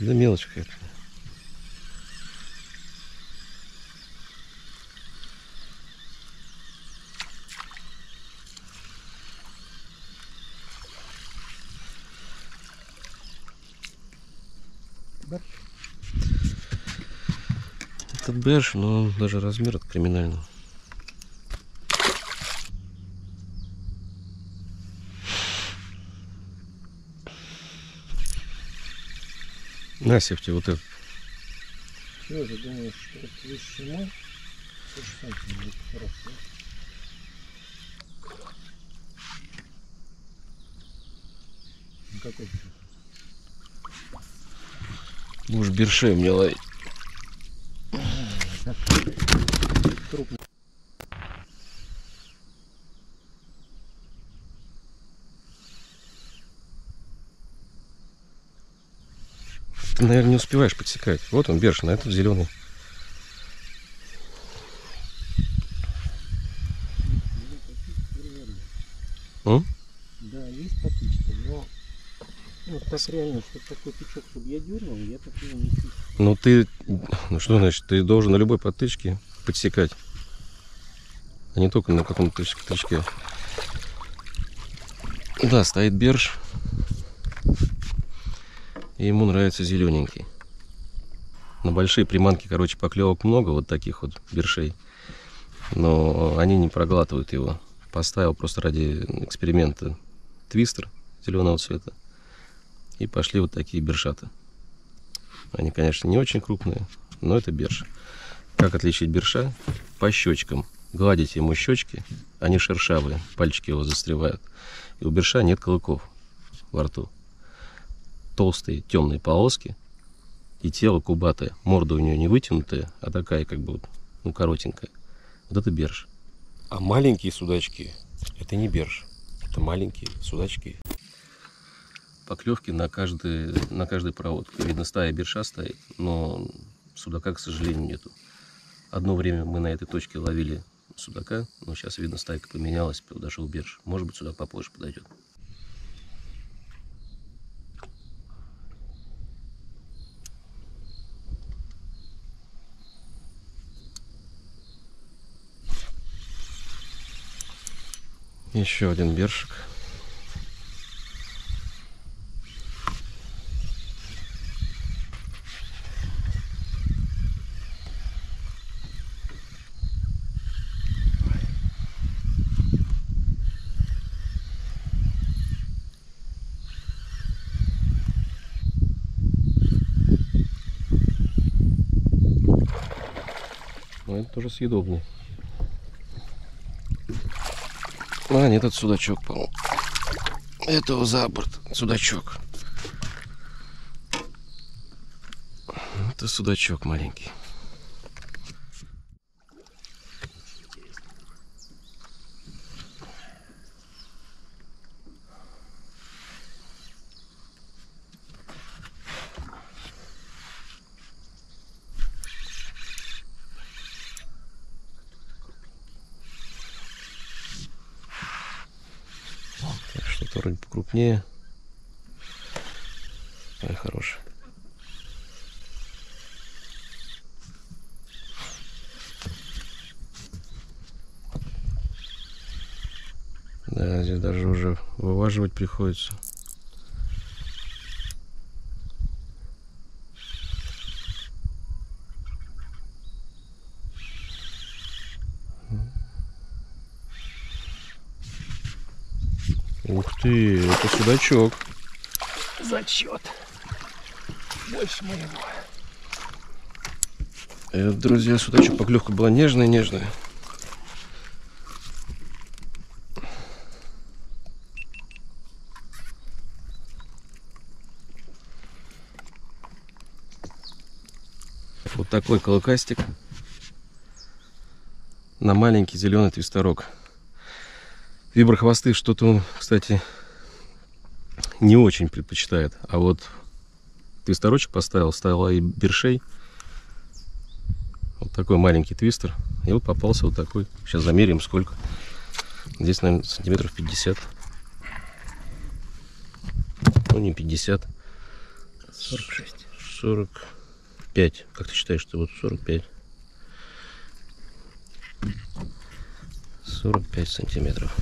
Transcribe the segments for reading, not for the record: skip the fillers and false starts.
Да мелочь какая-то. Это берш, но даже размер от криминального. На, севте вот это. Все же думаешь, что это выше мой? 6 сантиметров, хорошо. Ну какой? Будешь бершей мне ловить. Крупный. Ты, наверное, не успеваешь подсекать. Вот он, берш, на этот зеленый. Да, есть потычка, но вот так реально, чтобы такой тычок, чтобы я дернул, я такого не чувствую. Ну ты, ну что значит, ты должен на любой подтычке подсекать, а не только на каком-то тычке. Да, стоит берш, и ему нравится зелененький. На большие приманки, короче, поклевок много, вот таких вот бершей, но они не проглатывают его. Поставил просто ради эксперимента твистер зеленого цвета, и пошли вот такие бершата. Они, конечно, не очень крупные, но это берш. Как отличить берша? По щечкам. Гладите ему щечки, они шершавые, пальчики его застревают. И у берша нет клыков во рту. Толстые темные полоски и тело кубатое. Морда у нее не вытянутая, а такая как бы вот, ну, коротенькая. Вот это берш. А маленькие судачки — это не берш. Это маленькие судачки. Поклевки на каждой проводке. Видно, стая берша стоит, но судака, к сожалению, нету. Одно время мы на этой точке ловили судака, но сейчас, видно, стайка поменялась, подошел берш. Может быть, судак попозже подойдет. Еще один бершик. Но это тоже съедобный. А, нет, это судачок, по-моему. Это за борт судачок. Это судачок маленький. Так, что-то вроде покрупнее. Ай, хороший. Да, здесь даже уже вываживать приходится. Ух ты, это судачок. Зачет. Больше моего. Это, друзья, судачок. Поклевка была нежная-нежная. Вот такой колокастик на маленький зеленый твисторог. Виброхвосты что-то он, кстати, не очень предпочитает. А вот твисторочек ставил и бершей. Вот такой маленький твистер. И вот попался вот такой. Сейчас замеряем сколько. Здесь, наверное, сантиметров 50. Ну, не 50. 46. 45. Как ты считаешь, что вот 45? 45 сантиметров.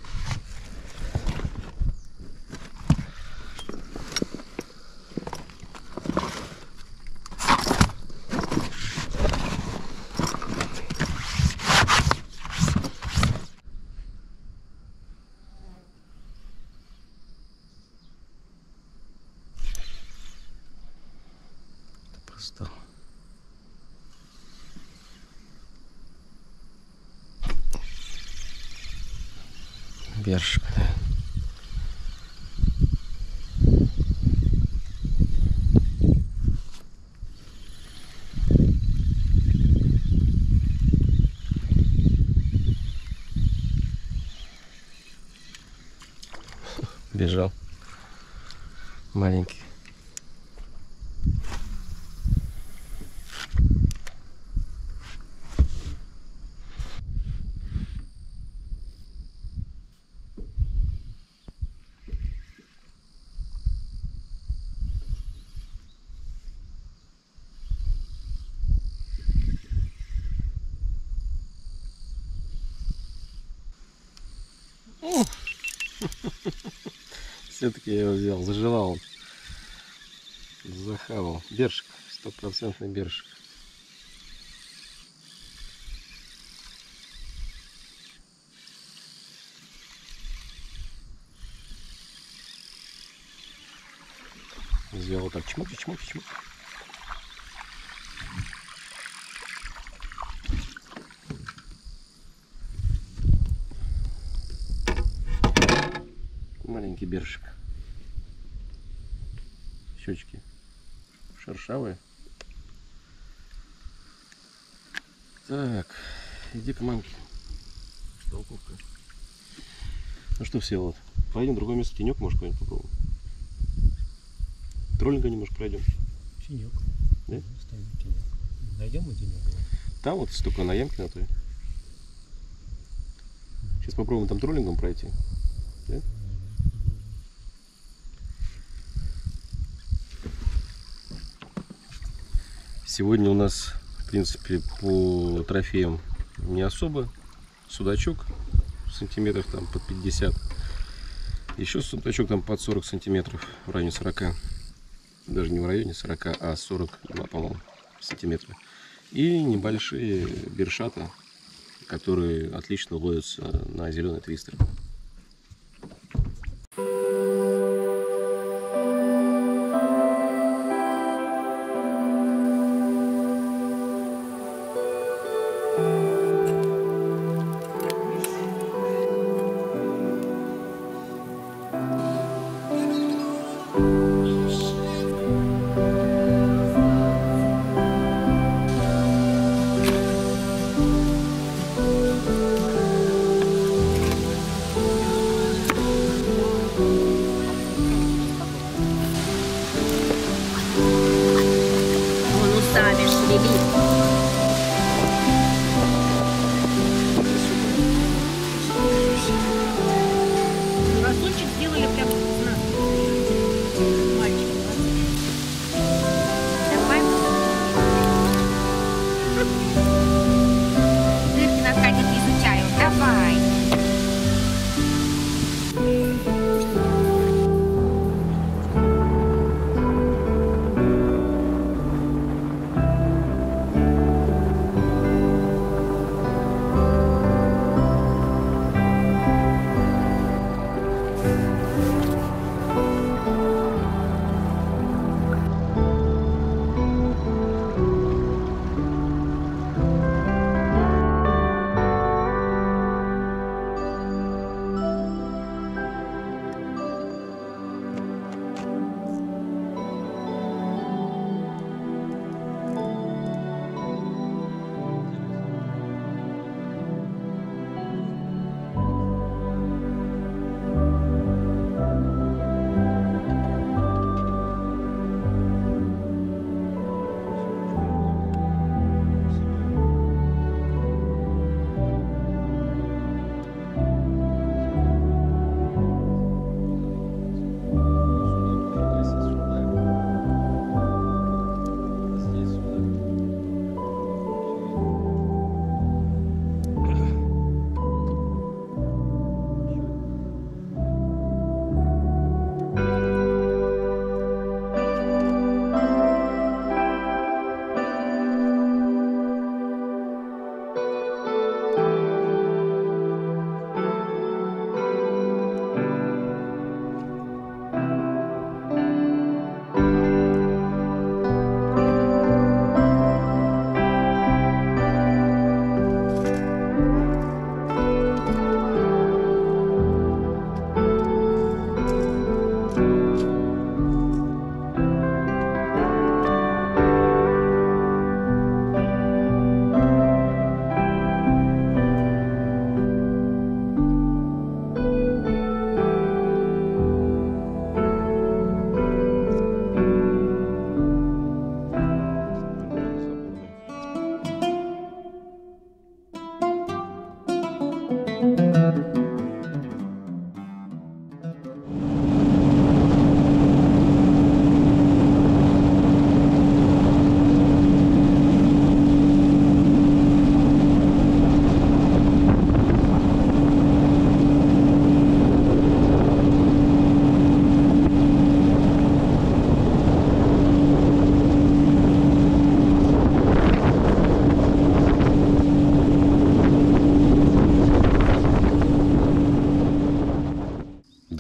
Просто бершик, да. Бежал маленький. Все-таки я его взял, заживал он. Захавал. Бершик, 100% бершик. Взял вот так, чмок, чмок, чмок. Маленький бершик. Щечки шершавые. Так, иди к мамке. Толковка. Ну что, все, вот. Пойдем в другое место, тенек, может, какой-нибудь попробуем. Троллинга немножко пройдем. Тенек. Да? Ставим тенек. Найдем мы тенек. Там вот столько на ямке на той. Сейчас попробуем там троллингом пройти. Да? Сегодня у нас, в принципе, по трофеям не особо. Судачок сантиметров там под 50. Еще судачок там под 40 сантиметров, в районе 40. Даже не в районе 40, а 42, по-моему, сантиметра. И небольшие бершата, которые отлично ловятся на зеленый твистер. Разочек сделали прям мальчик. Давай. Дырки на Катя не изучаю. Давай.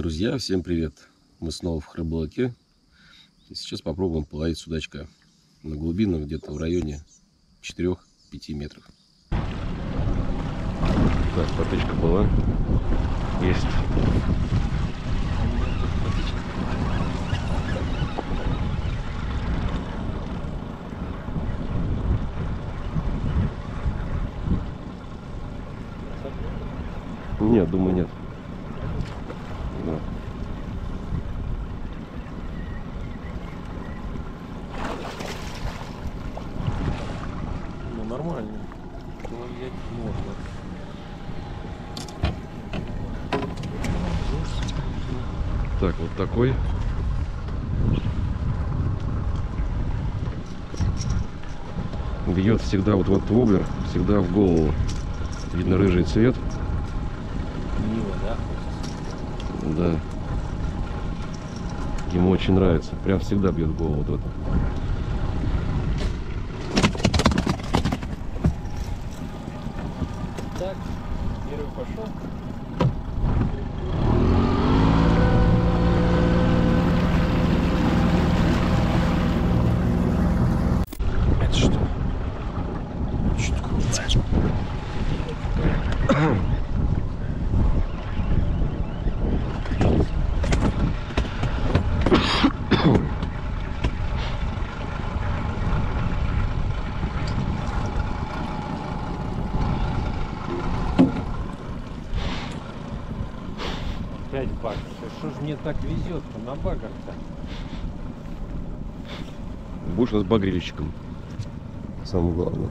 Друзья, всем привет! Мы снова в Хрыбалке. И сейчас попробуем половить судачка на глубину где-то в районе 4-5 метров. Так, потычка была. Есть. Нет, думаю, нет. Да. Ну, нормально. Взять можно. Так, вот такой. Бьет всегда вот в этот воблер, всегда в голову. Видно рыжий цвет. Мило, да? Да. Ему очень нравится. Прям всегда бьет в голову вот это. Так, первый пошел. Это что? Что такое? Опять баг. Что ж мне так везет-то на багах-то? Будешь у нас багрильщиком. Самое главное.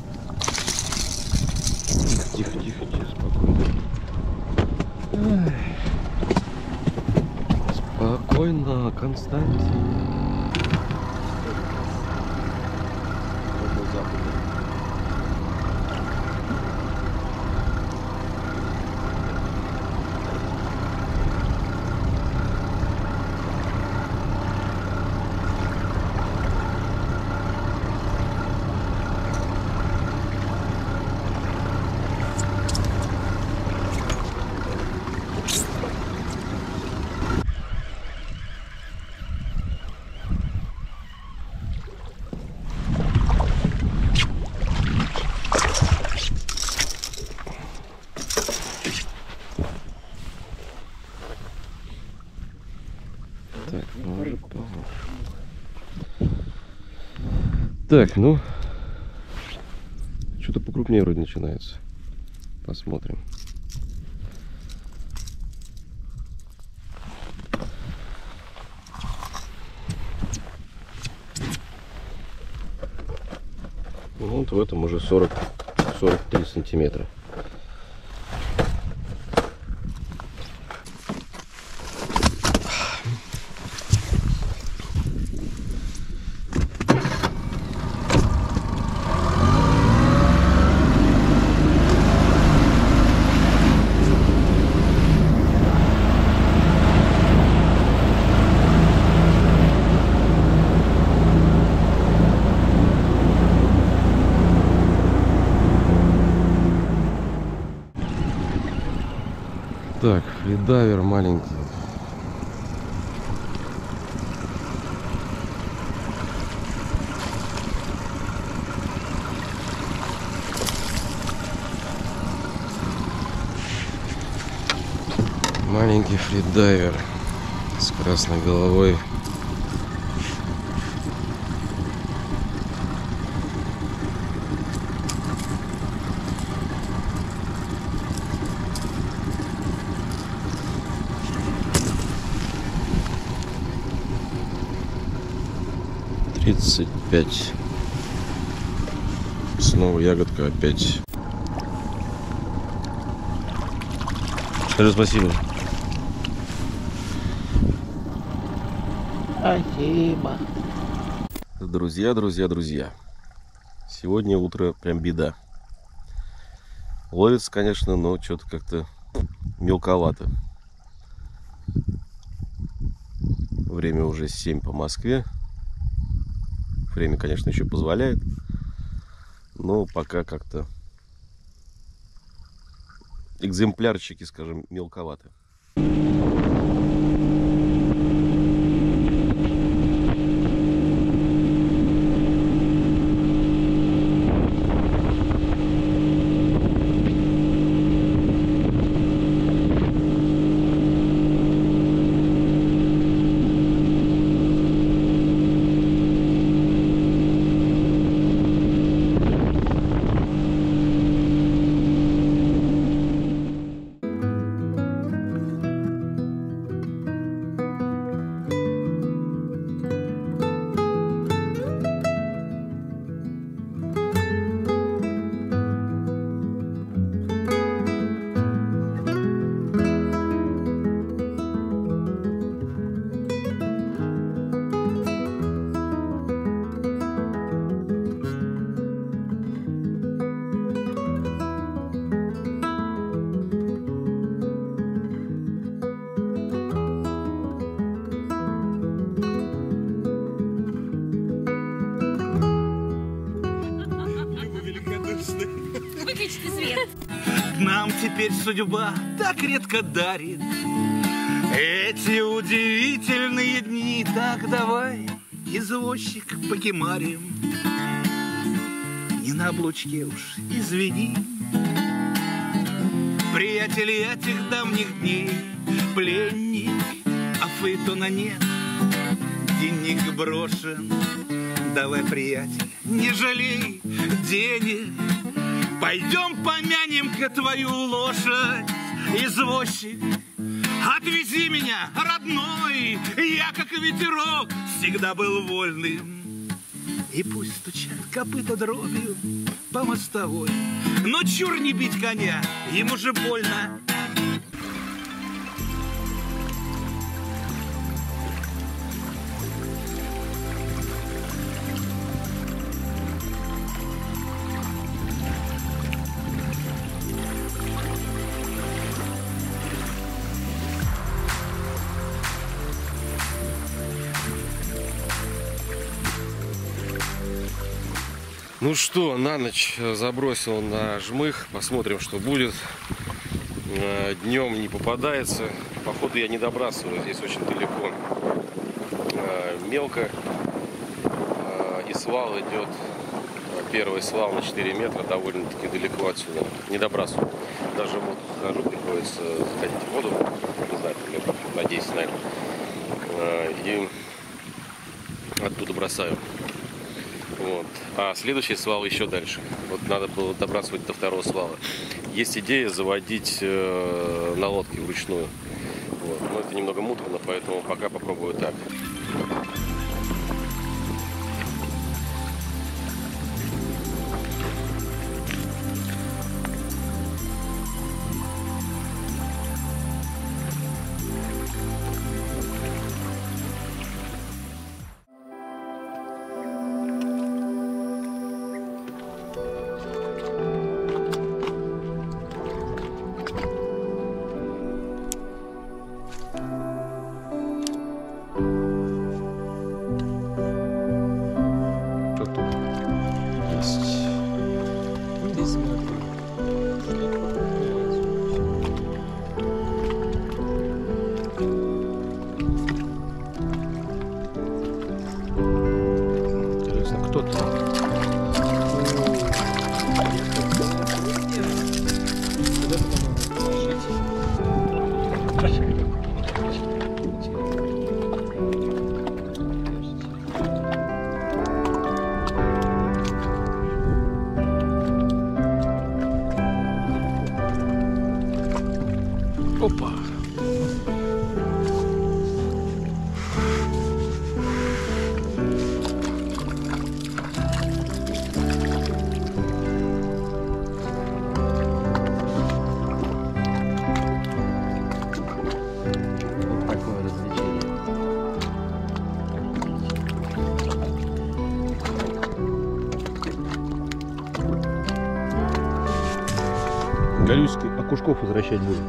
Тихо, тихо, тихо, спокойно. Спокойно, Константин. Так, так, ну, что-то покрупнее вроде начинается. Посмотрим. Вот в этом уже 43 сантиметра. Так, фридайвер маленький. Маленький фридайвер с красной головой. Тридцать 5. Снова ягодка опять. Скажи спасибо. Спасибо. Друзья. Сегодня утро прям беда. Ловится, конечно, но что-то как-то мелковато. Время уже 7 по Москве. Время, конечно, еще позволяет. Но пока как-то экземплярчики, скажем, мелковаты. Молодец. Нам теперь судьба так редко дарит эти удивительные дни. Так давай, извозчик, покемарим. Не на облучке уж, извини. Приятель этих давних дней, пленник, а фаэтона нет, денег брошен. Давай, приятель, не жалей денег. Пойдем помянем-ка твою лошадь, извозчик. Отвези меня, родной, я, как ветерок, всегда был вольным. И пусть стучат копыта дробью по мостовой, но чур не бить коня, ему же больно. Ну что, на ночь забросил на жмых. Посмотрим, что будет. Днем не попадается. Походу я не добрасываю. Здесь очень далеко. Мелко. И свал идет. Первый свал на 4 метра. Довольно-таки далеко отсюда. Не добрасываю. Даже вот хожу, приходится заходить в воду. Не знаю, метров на 10, наверное. И оттуда бросаю. Вот. А следующий свал еще дальше. Вот надо было добрасывать до второго свала. Есть идея заводить на лодке вручную. Вот. Но это немного муторно, поэтому пока попробую так. Интересно, кто там? Опа! Вот такое развлечение. Галюсь, окушков возвращать будем.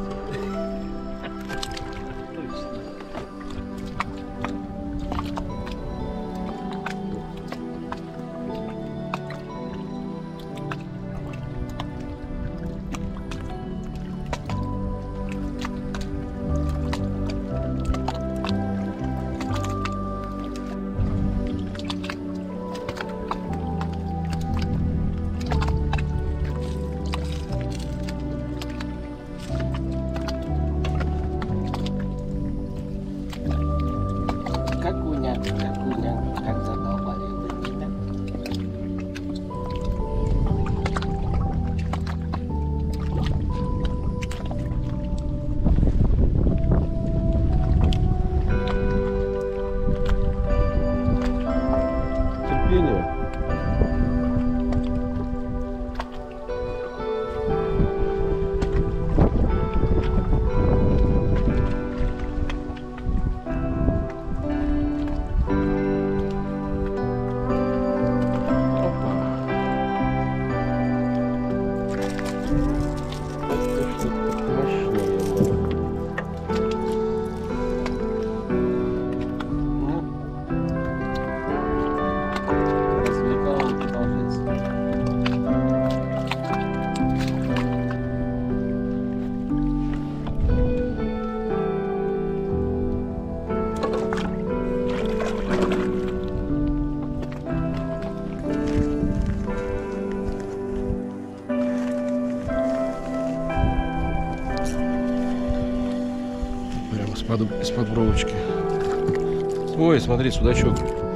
из-под бровочки. Ой, смотри, судачок.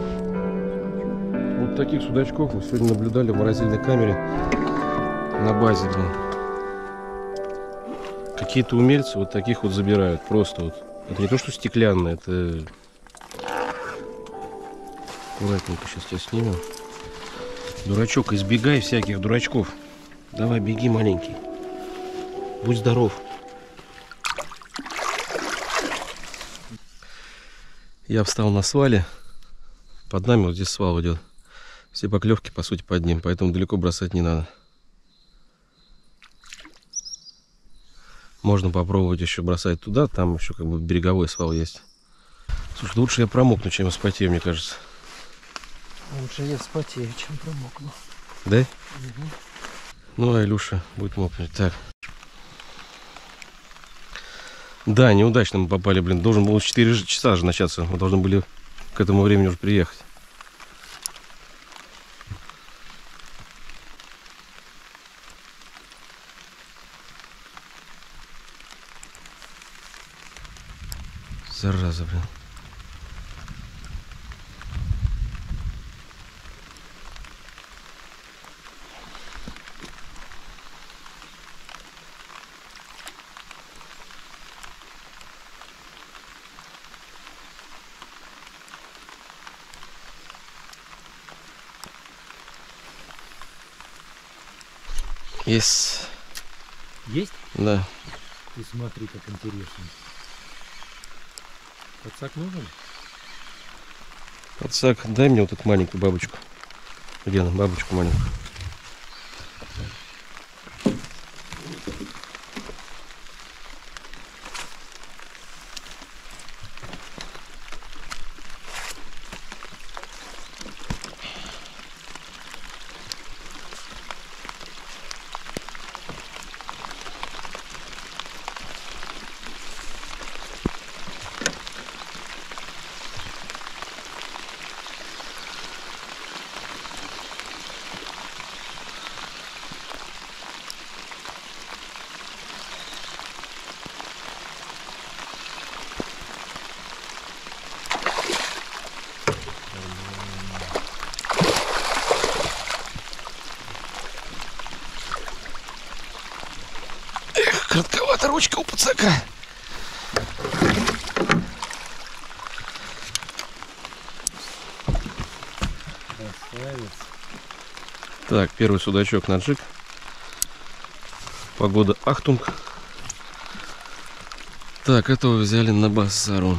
Вот таких судачков мы сегодня наблюдали в морозильной камере на базе, блин. Какие-то умельцы вот таких вот забирают. Просто вот. Это не то, что стеклянное, это... Аккуратненько сейчас тебя снимем. Дурачок, избегай всяких дурачков. Давай, беги, маленький. Будь здоров. Я встал на свале. Под нами вот здесь свал идет. Все поклевки, по сути, под ним. Поэтому далеко бросать не надо. Можно попробовать еще бросать туда. Там еще как бы береговой свал есть. Слушай, лучше я промокну, чем вспотею, мне кажется. Лучше я вспотею, чем промокну. Да? Угу. Ну, а Илюша будет мокнуть. Так. Да, неудачно мы попали, блин. Должен был 4 часа же начаться. Мы должны были к этому времени уже приехать. Зараза, блин. Есть. Есть? Да. И смотри, как интересно. Подсак нужен? Подсак, дай мне вот эту маленькую бабочку. Где она? Бабочку маленькую. Коротковата ручка у пацака. Красавец. Так, первый судачок на джиг. Погода ахтунг. Так, этого взяли на бассару.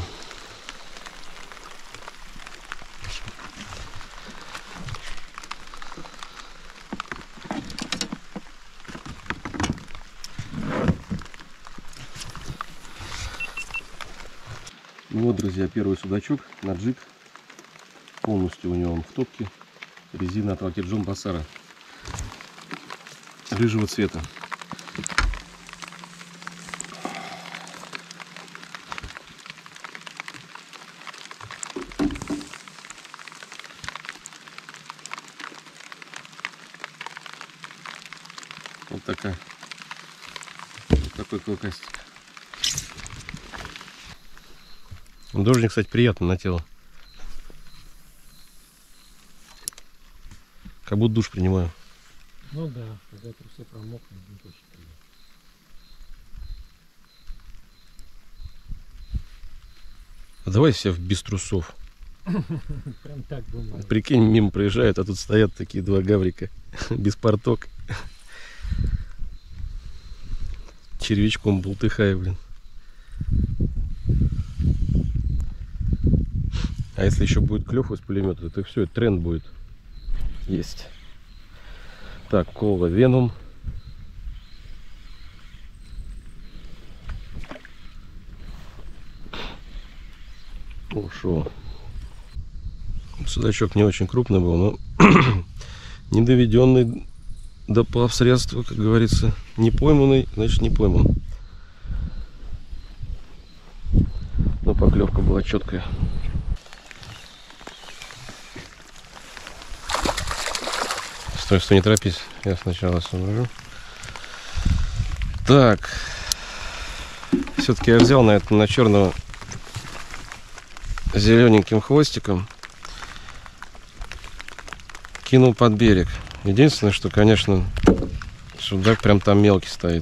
Вот, друзья, первый судачок на джиг. Полностью у него он в топке. Резина от Вакиджон Басара. Рыжего цвета. Вот такая. Вот такой клыкастик. Дождик, кстати, приятно на тело. Как будто душ принимаю. Ну да, когда трусы промокнут, не точно. А давай все без трусов. Прям так думаю. Прикинь, мимо проезжают, а тут стоят такие два гаврика без порток. Червячком бултыхая, блин. А если еще будет клев из пулемета, то все, тренд будет. Есть. Так, кола Веном. Ушел. Судачок не очень крупный был, но не доведенный до плавсредства, как говорится. Не пойманный, значит не пойман. Но поклевка была четкая. Стой, стой, не торопись. Я сначала соображу. Так. Все-таки я взял на черного зелененьким хвостиком. Кинул под берег. Единственное, что, конечно, судак прям там мелкий стоит.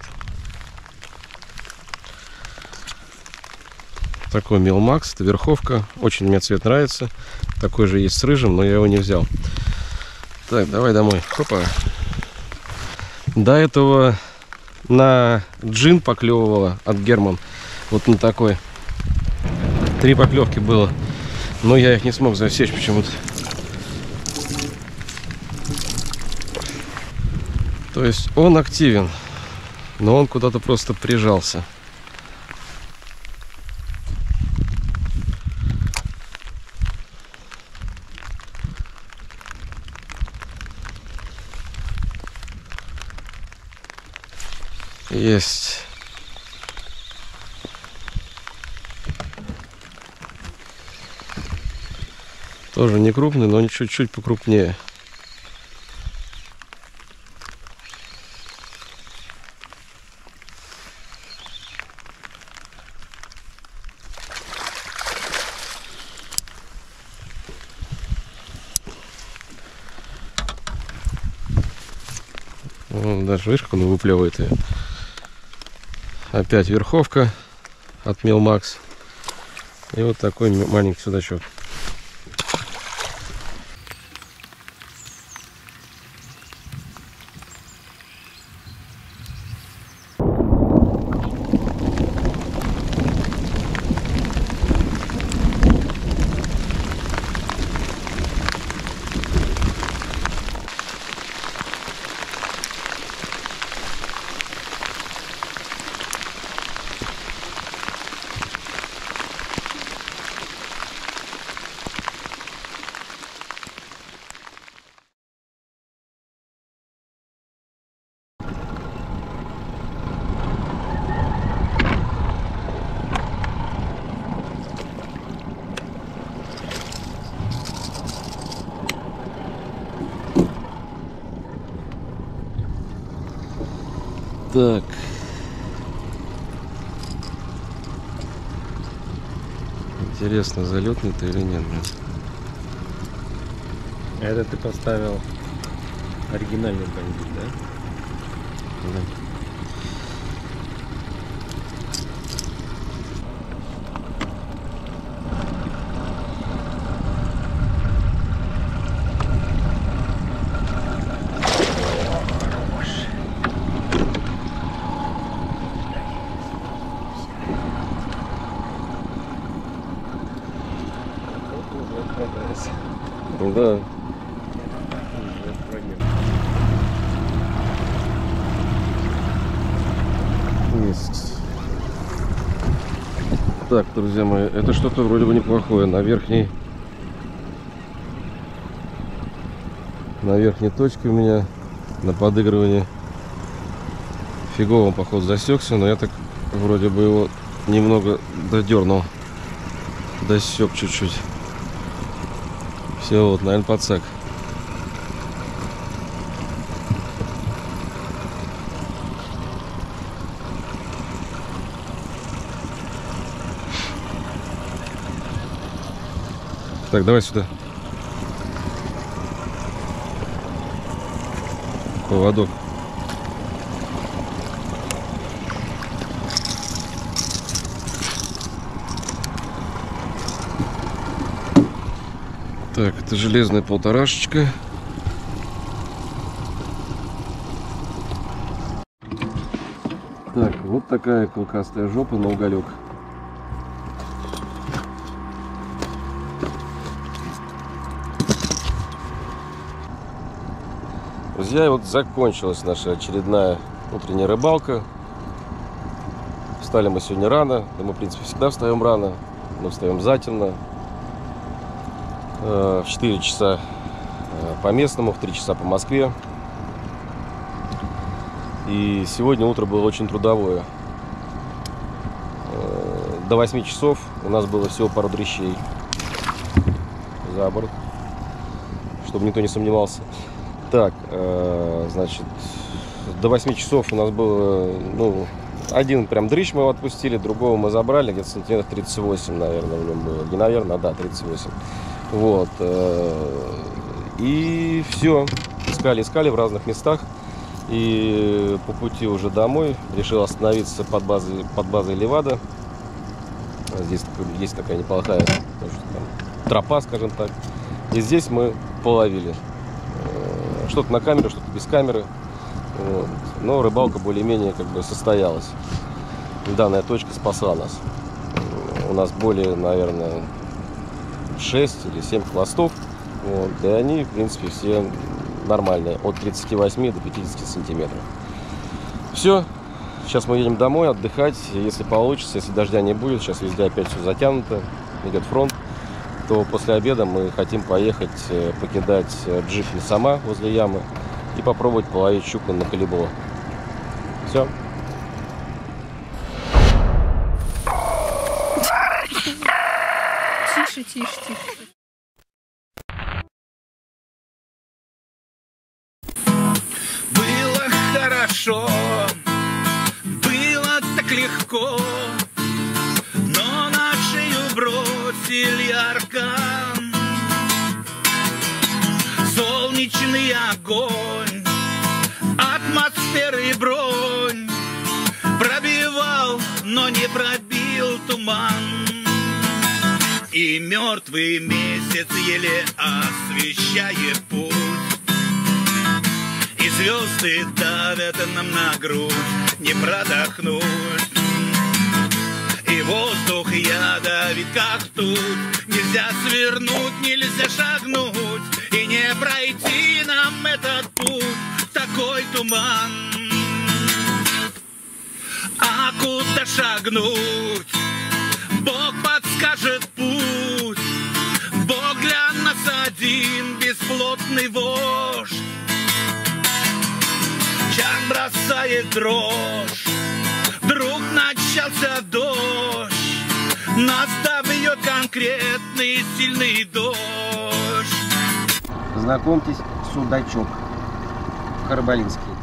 Такой Милмакс, это верховка. Очень мне цвет нравится. Такой же есть с рыжим, но я его не взял. Так, давай домой. Хопа. До этого на джин поклевывала от Герман. Вот на такой. 3 поклевки было. Но я их не смог засечь почему-то. То есть он активен, но он куда-то просто прижался. Есть. Тоже не крупный, но чуть-чуть покрупнее. Вон, даже видишь, как он выплевывает ее. Опять верховка от Милмакс. И вот такой маленький судачок. Так. Интересно, залетный-то или нет, блин? Это ты поставил оригинальный бандит, да? Да. Да. Есть. Так, друзья мои, это что-то вроде бы неплохое. На верхней точке у меня на подыгрывании фигово, походу, засекся, но я так вроде бы его немного додернул, досек чуть-чуть. Все, вот, наверное, подсак. Так, давай сюда. Поводок. Так, это железная полторашечка. Так, вот такая клыкастая жопа на уголек. Друзья, вот закончилась наша очередная утренняя рыбалка. Встали мы сегодня рано. Да мы, в принципе, всегда встаем рано. Мы встаем затемно. В 4 часа по местному, в 3 часа по Москве. И сегодня утро было очень трудовое. До 8 часов у нас было всего пару дрищей за борт, чтобы никто не сомневался. Так, значит, до 8 часов у нас было, Один прям дрыщ мы его отпустили, другого мы забрали, где-то сантиметров 38, наверное, в нем было. Не наверное, да, 38. Вот. И все. Искали в разных местах. И по пути уже домой решил остановиться под базой Левада. Здесь есть такая неплохая тропа, скажем так. И здесь мы половили. Что-то на камеру, что-то без камеры. Вот. Но рыбалка более-менее как бы состоялась. Данная точка спасла нас. У нас более, наверное, 6 или 7 хвостов. Вот. И они, в принципе, все нормальные. От 38 до 50 сантиметров. Все. Сейчас мы едем домой отдыхать. Если получится, если дождя не будет, сейчас везде опять все затянуто, идет фронт, то после обеда мы хотим поехать покидать джип Лесома возле ямы и попробовать половить щуку на колебо. Все. Тише, тише, тише. Было хорошо, было так легко, но на шею бросили аркан. Солнечный огонь, атмосферы бронь пробивал, но не пробил туман. И мертвый месяц еле освещает путь, и звезды давят нам на грудь, не продохнуть. И воздух ядовит, как тут. Нельзя свернуть, нельзя шагнуть, и не пройти нам этот путь, такой туман. А куда шагнуть? Бог подскажет путь. Бог для нас один, бесплотный вождь. Чар бросает дрожь, вдруг начался дождь, нас добьет конкретный сильный дождь. Знакомьтесь, судачок карбалинский.